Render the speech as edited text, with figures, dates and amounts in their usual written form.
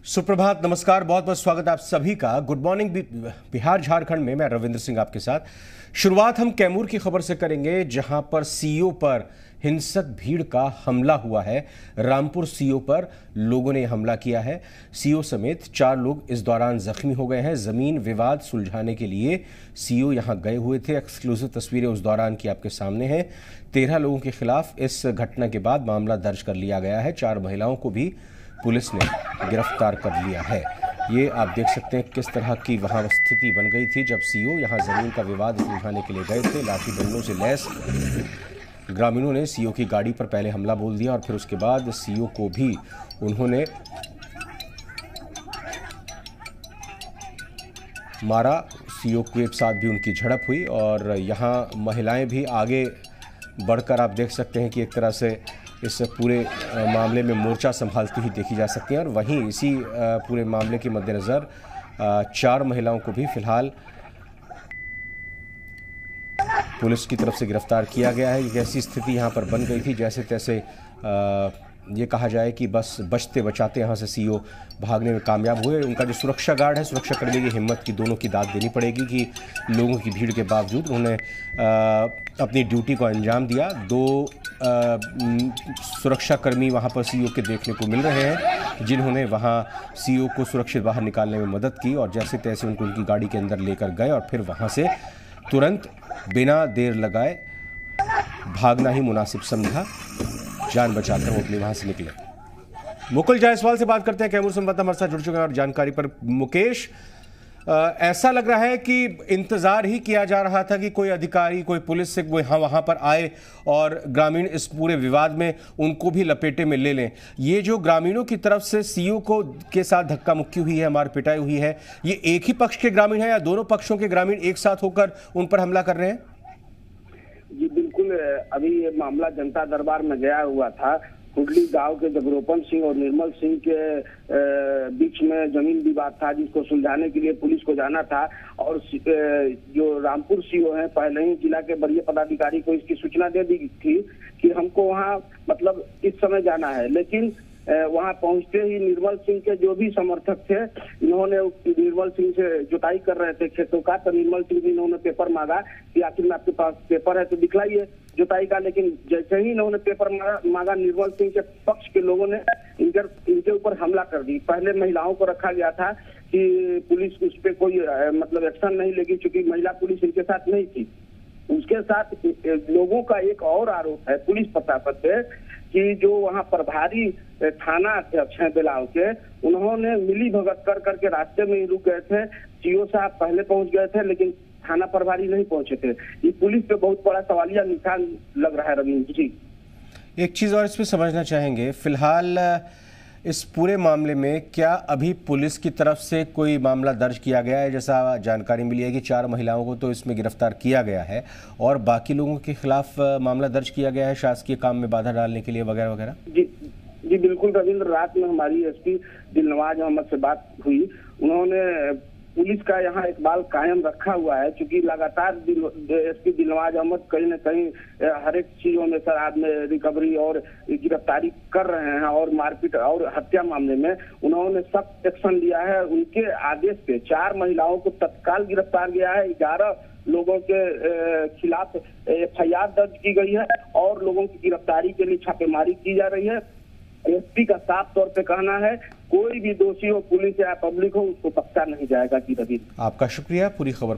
सुप्रभात, नमस्कार, बहुत बहुत स्वागत आप सभी का। गुड मॉर्निंग बिहार झारखंड में मैं रविंद्र सिंह आपके साथ। शुरुआत हम कैमूर की खबर से करेंगे, जहां पर सीओ पर हिंसक भीड़ का हमला हुआ है। रामपुर सीओ पर लोगों ने हमला किया है। सीओ समेत 4 लोग इस दौरान जख्मी हो गए हैं। जमीन विवाद सुलझाने के लिए सीओ यहां गए हुए थे। एक्सक्लूसिव तस्वीरें उस दौरान की आपके सामने हैं। 13 लोगों के खिलाफ इस घटना के बाद मामला दर्ज कर लिया गया है। 4 महिलाओं को भी पुलिस ने गिरफ्तार कर लिया है। ये आप देख सकते हैं किस तरह की वहां स्थिति बन गई थी जब सीओ यहां जमीन का विवाद सुलझाने के लिए गए थे। लाठी डंडों से लैस ग्रामीणों ने सीओ की गाड़ी पर पहले हमला बोल दिया और फिर उसके बाद सीओ को भी उन्होंने मारा। सीओ के साथ भी उनकी झड़प हुई और यहां महिलाएं भी आगे बढ़कर आप देख सकते हैं कि एक तरह से इस पूरे मामले में मोर्चा संभालती हुई देखी जा सकती है। और वहीं इसी पूरे मामले के मद्देनज़र 4 महिलाओं को भी फिलहाल पुलिस की तरफ से गिरफ्तार किया गया है। एक ऐसी स्थिति यहाँ पर बन गई थी जैसे तैसे ये कहा जाए कि बस बचते बचाते यहाँ से सीओ भागने में कामयाब हुए। उनका जो सुरक्षा गार्ड है, सुरक्षा कर्मी की हिम्मत की दोनों की दाद देनी पड़ेगी कि लोगों की भीड़ के बावजूद उन्होंने अपनी ड्यूटी को अंजाम दिया। 2 सुरक्षाकर्मी वहाँ पर सीओ के देखने को मिल रहे हैं, जिन्होंने वहाँ सीओ को सुरक्षित बाहर निकालने में मदद की और जैसे तैसे उनको उनकी गाड़ी के अंदर लेकर गए और फिर वहाँ से तुरंत बिना देर लगाए भागना ही मुनासिब समझा। जान बचाकर वो अपने वहां से निकले। मुकुल जायसवाल से बात करते हैं, कैमूर संवाददाता हमारे साथ जुड़ चुके हैं और जानकारी पर। मुकेश, ऐसा लग रहा है कि इंतजार ही किया जा रहा था कि कोई अधिकारी, कोई पुलिस से वहां पर आए और ग्रामीण इस पूरे विवाद में उनको भी लपेटे में ले लें। ये जो ग्रामीणों की तरफ से सीओ को के साथ धक्का मुक्की हुई है, मार पिटाई हुई है, ये एक ही पक्ष के ग्रामीण है या दोनों पक्षों के ग्रामीण एक साथ होकर उन पर हमला कर रहे हैं? जी बिल्कुल, अभी ये मामला जनता दरबार में गया हुआ था। कुंडली गांव के जगरूपन सिंह और निर्मल सिंह के बीच में जमीन विवाद था, जिसको सुलझाने के लिए पुलिस को जाना था। और जो रामपुर सीओ हैं, पहले ही जिला के वरीय पदाधिकारी को इसकी सूचना दे दी थी कि हमको वहां मतलब इस समय जाना है। लेकिन वहां पहुंचते ही निर्मल सिंह के जो भी समर्थक थे, इन्होंने निर्मल सिंह से जुताई कर रहे थे खेतों का, तो निर्मल सिंह भी इन्होंने पेपर मांगा कि आखिर में आपके पास पेपर है तो दिखलाइए जुताई का। लेकिन जैसे ही इन्होंने पेपर मांगा, निर्मल सिंह के पक्ष के लोगों ने इनके ऊपर हमला कर दी। पहले महिलाओं को रखा गया था कि पुलिस उस पर कोई मतलब एक्शन नहीं लेगी, क्योंकि महिला पुलिस इनके साथ नहीं थी। उसके साथ लोगों का एक और आरोप है पुलिस प्रशासन पे कि जो वहाँ प्रभारी थाना अध्यक्ष हैं बेलाव के, उन्होंने मिली भगत कर करके रास्ते में ही रुक गए थे। सीओ साहब पहले पहुंच गए थे लेकिन थाना प्रभारी नहीं पहुंचे थे। ये पुलिस पे बहुत बड़ा सवालिया निशान लग रहा है रविंद्र जी। एक चीज और इसमें समझना चाहेंगे, फिलहाल इस पूरे मामले में क्या अभी पुलिस की तरफ से कोई मामला दर्ज किया गया है? जैसा जानकारी मिली है कि 4 महिलाओं को तो इसमें गिरफ्तार किया गया है और बाकी लोगों के खिलाफ मामला दर्ज किया गया है शासकीय काम में बाधा डालने के लिए वगैरह वगैरह। जी बिल्कुल रविंद्र, रात में हमारी एसपी दिलनवाज अहमद से बात हुई। उन्होंने पुलिस का यहाँ इकबाल कायम रखा हुआ है, क्योंकि लगातार एसपी दिलनवाज अहमद कहीं न कहीं हर एक चीजों में शराब में रिकवरी और गिरफ्तारी कर रहे हैं। और मारपीट और हत्या मामले में उन्होंने सख्त एक्शन लिया है। उनके आदेश पे 4 महिलाओं को तत्काल गिरफ्तार किया है। 11 लोगों के खिलाफ FIR दर्ज की गई है और लोगों की गिरफ्तारी के लिए छापेमारी की जा रही है। एसपी का साफ तौर पे कहना है, कोई भी दोषी हो, पुलिस या पब्लिक हो, उसको बख्शा नहीं जाएगा। की रवि, आपका शुक्रिया। पूरी खबर